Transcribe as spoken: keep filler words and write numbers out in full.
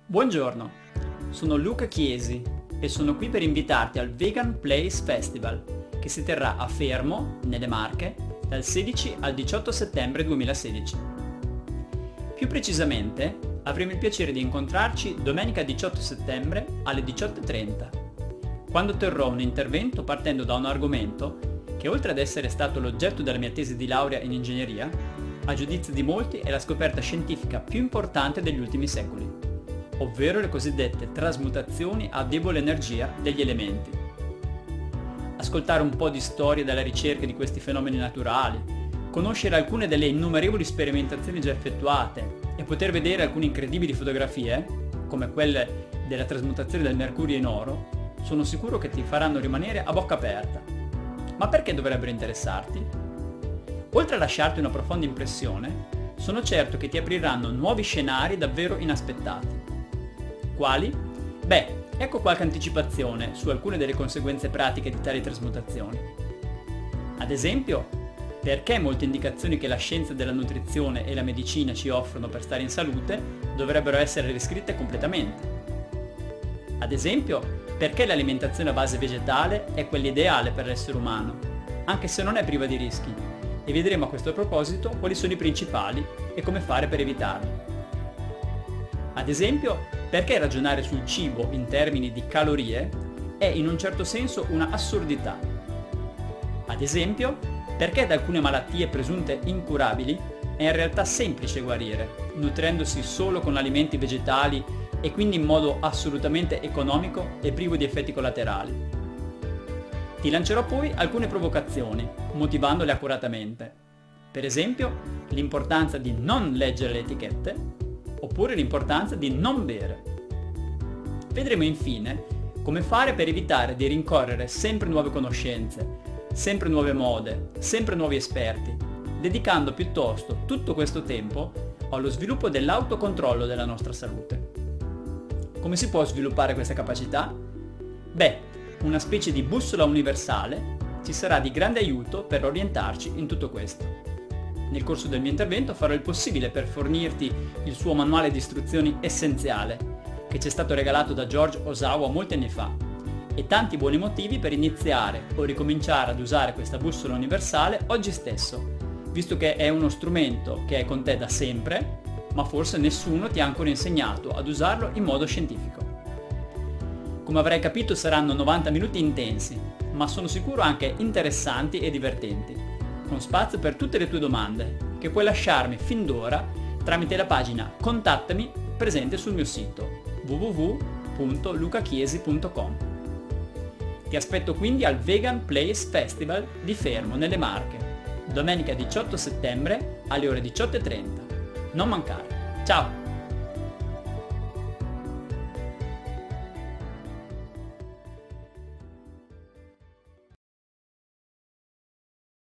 Buongiorno, sono Luca Chiesi e sono qui per invitarti al Vegan Place Festival che si terrà a Fermo, nelle Marche, dal sedici al diciotto settembre duemilasedici. Più precisamente, avremo il piacere di incontrarci domenica diciotto settembre alle diciotto e trenta, quando terrò un intervento partendo da un argomento che, oltre ad essere stato l'oggetto della mia tesi di laurea in ingegneria, a giudizio di molti è la scoperta scientifica più importante degli ultimi secoli, ovvero le cosiddette trasmutazioni a debole energia degli elementi. Ascoltare un po' di storia dalla ricerca di questi fenomeni naturali, conoscere alcune delle innumerevoli sperimentazioni già effettuate e poter vedere alcune incredibili fotografie, come quelle della trasmutazione del mercurio in oro, sono sicuro che ti faranno rimanere a bocca aperta. Ma perché dovrebbero interessarti? Oltre a lasciarti una profonda impressione, sono certo che ti apriranno nuovi scenari davvero inaspettati. Quali? Beh, ecco qualche anticipazione su alcune delle conseguenze pratiche di tali trasmutazioni. Ad esempio, perché molte indicazioni che la scienza della nutrizione e la medicina ci offrono per stare in salute dovrebbero essere riscritte completamente. Ad esempio, perché l'alimentazione a base vegetale è quella ideale per l'essere umano, anche se non è priva di rischi, e vedremo a questo proposito quali sono i principali e come fare per evitarli. Ad esempio, perché ragionare sul cibo in termini di calorie è in un certo senso una assurdità. Ad esempio, perché da alcune malattie presunte incurabili è in realtà semplice guarire, nutrendosi solo con alimenti vegetali e quindi in modo assolutamente economico e privo di effetti collaterali. Ti lancerò poi alcune provocazioni, motivandole accuratamente. Per esempio, l'importanza di non leggere le etichette, oppure l'importanza di non bere. Vedremo infine come fare per evitare di rincorrere sempre nuove conoscenze, sempre nuove mode, sempre nuovi esperti, dedicando piuttosto tutto questo tempo allo sviluppo dell'autocontrollo della nostra salute. Come si può sviluppare questa capacità? Beh, una specie di bussola universale ci sarà di grande aiuto per orientarci in tutto questo. Nel corso del mio intervento farò il possibile per fornirti il suo manuale di istruzioni essenziale, che ci è stato regalato da George Osawa molti anni fa, e tanti buoni motivi per iniziare o ricominciare ad usare questa bussola universale oggi stesso, visto che è uno strumento che è con te da sempre, ma forse nessuno ti ha ancora insegnato ad usarlo in modo scientifico. Come avrai capito saranno novanta minuti intensi, ma sono sicuro anche interessanti e divertenti, con spazio per tutte le tue domande, che puoi lasciarmi fin d'ora tramite la pagina Contattami presente sul mio sito w w w punto lucachiesi punto com. Ti aspetto quindi al Vegan Place Festival di Fermo, nelle Marche, domenica diciotto settembre alle ore diciotto e trenta. Non mancare. Ciao!